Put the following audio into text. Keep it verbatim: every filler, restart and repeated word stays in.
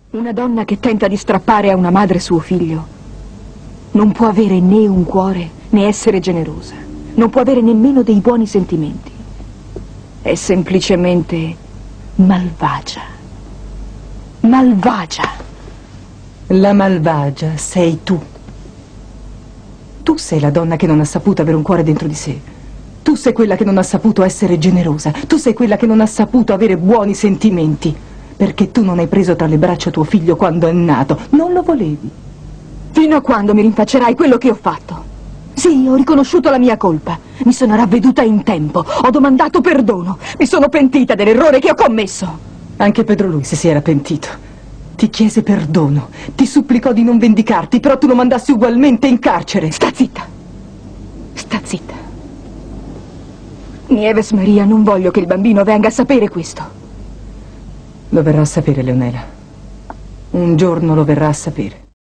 Una donna che tenta di strappare a una madre suo figlio non può avere né un cuore né essere generosa. Non può avere nemmeno dei buoni sentimenti. È semplicemente malvagia. Malvagia. La malvagia sei tu. Tu sei la donna che non ha saputo avere un cuore dentro di sé. Tu sei quella che non ha saputo essere generosa. Tu sei quella che non ha saputo avere buoni sentimenti. Perché tu non hai preso tra le braccia tuo figlio quando è nato. Non lo volevi. Fino a quando mi rinfaccerai quello che ho fatto? Sì, ho riconosciuto la mia colpa. Mi sono ravveduta in tempo. Ho domandato perdono. Mi sono pentita dell'errore che ho commesso. Anche Pedro Luis si era pentito. Ti chiese perdono. Ti supplicò di non vendicarti, però tu lo mandassi ugualmente in carcere. Sta zitta. Sta zitta. Nieves Maria, non voglio che il bambino venga a sapere questo. Lo verrà a sapere, Leonela. Un giorno lo verrà a sapere.